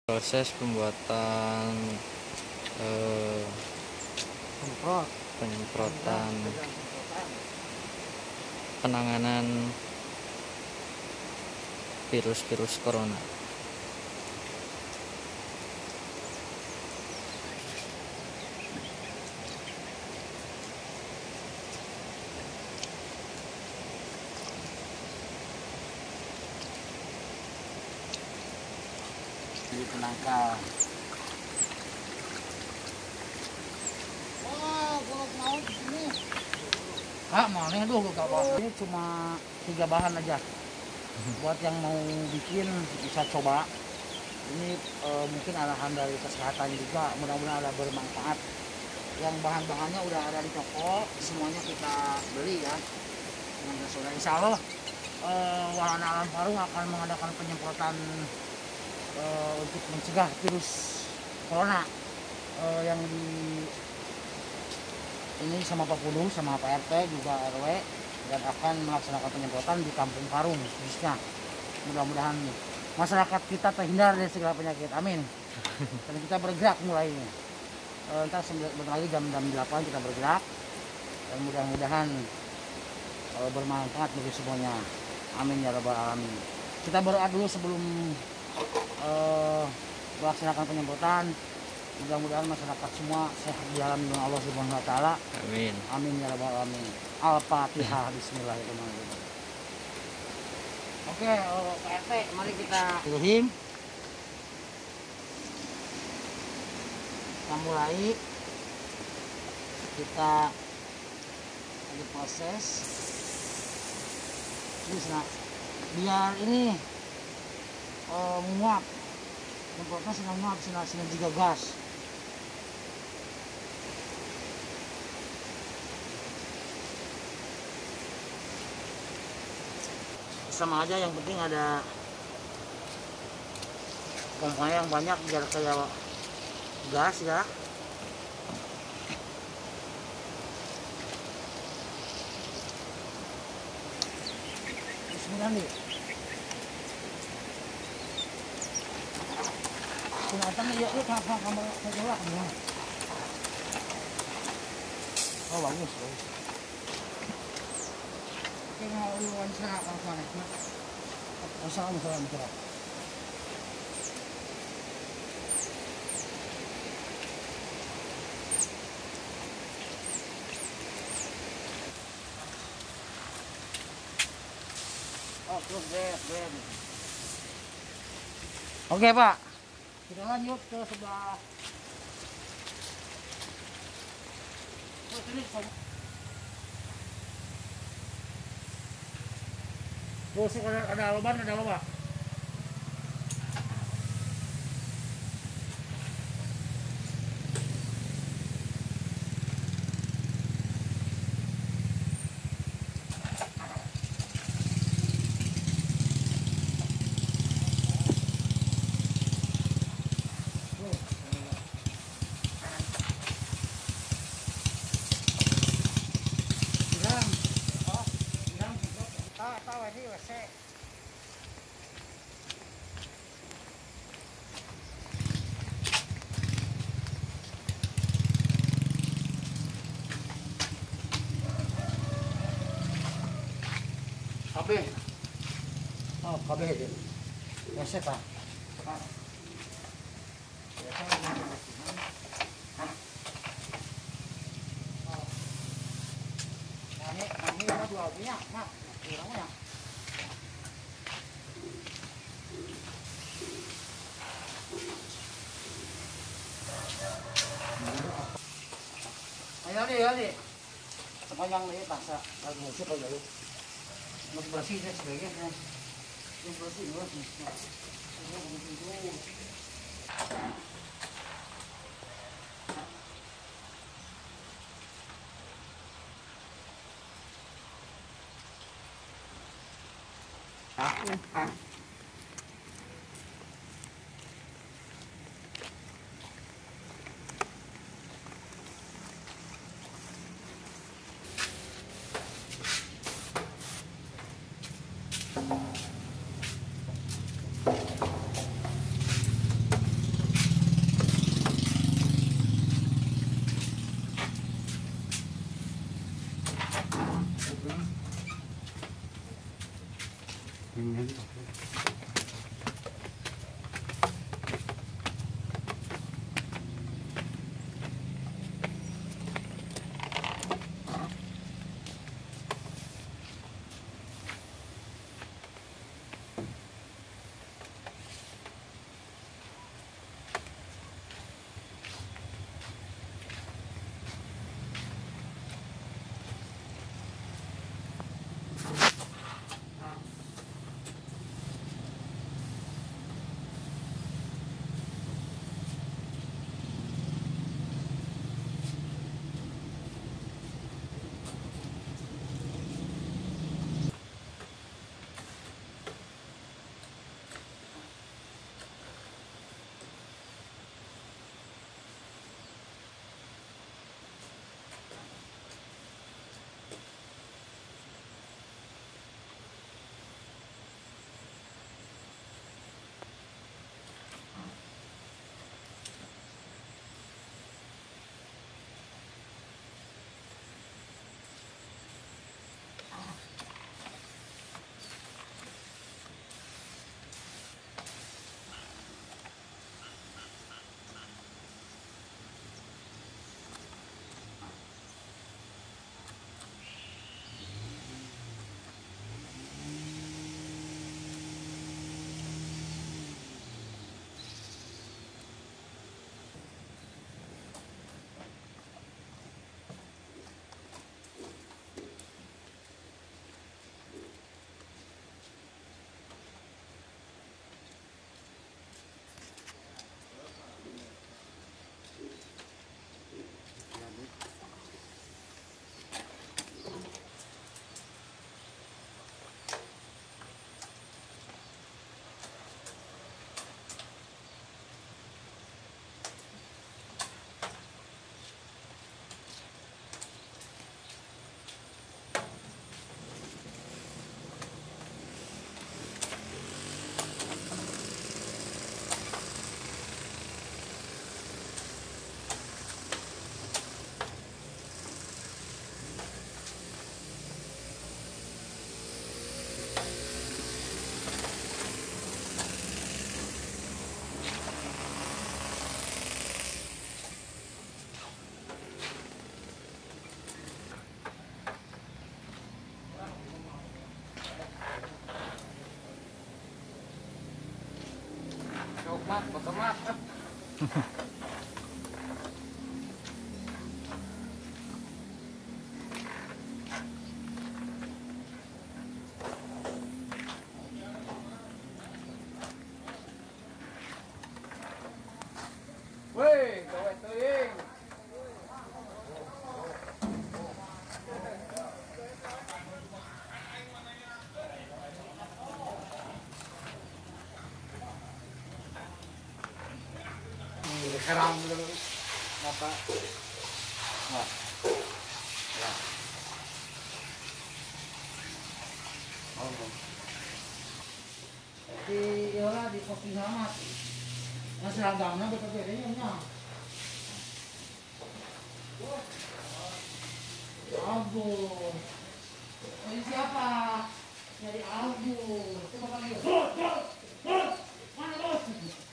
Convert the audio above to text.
Proses pembuatan penyemprotan penanganan virus corona. Di penangkal. Wah, kalau mau di sini. Mana dulu kawan. Ini cuma 3 bahan aja. Buat yang mau bikin bisa coba. Ini mungkin arahan dari kesehatan juga. Mudah-mudahan ada bermanfaat. Yang bahan-bahannya udah ada di toko, semuanya kita beli ya. Dengan saudara, insya Allah Wahana Alam Parung akan mengadakan penyemprotan untuk mencegah virus corona yang di ini sama Pak Pudu, sama Pak RT juga RW, dan akan melaksanakan penyemprotan di Kampung Parung khususnya. Mudah-mudahan masyarakat kita terhindar dari segala penyakit, amin. Dan kita bergerak mulai entar sebentar lagi jam 8 kita bergerak, dan mudah-mudahan bermanfaat bagi semuanya, amin ya rabbal alamin. Kita berdoa dulu sebelum melaksanakan penyemprotan. Mudah-mudahan masyarakat semua sehat di dalam lindungan Allah Subhanahu wa taala. Amin. Amin ya rabbal alamin. Al-Fatihah. Bismillahirrahmanirrahim. Oke, Pak RT, mari kita pilih. Kita mulai. Kita lagi proses. Ini biar ini menguap, semprotnya sedang menguap, sedang juga gas. Sama aja, yang penting ada pompanya yang banyak biar kayak gas ya. Bismillah nih. Ternyata nih, ya, kamar keluar ya. Oh bagus. Oke, mau wawancara apa nih? Assalamualaikum. Oh, terus bed. Oke, Pak. Kita lanjut ke sebelah. Terus ada loba. Tahu ini WC. KB. Oh, KB itu. WC Pak. Ini ada 2 minyak, Mak. Kurangnya. Ayo nih. Sepanjang ini paksa lagi musik aja lu. Mau bersih deh sebagainya. Ini bersih dulu. Mat, foto mat. Woi, gawe teuing. Sekarang dulu apa? Nah. Ya. Oh. Di iola di kopi sama. Nah, seragamnya betul bedanya nya. Aduh. Ini siapa? Nyari Aduh. Coba panggil. Mana bos?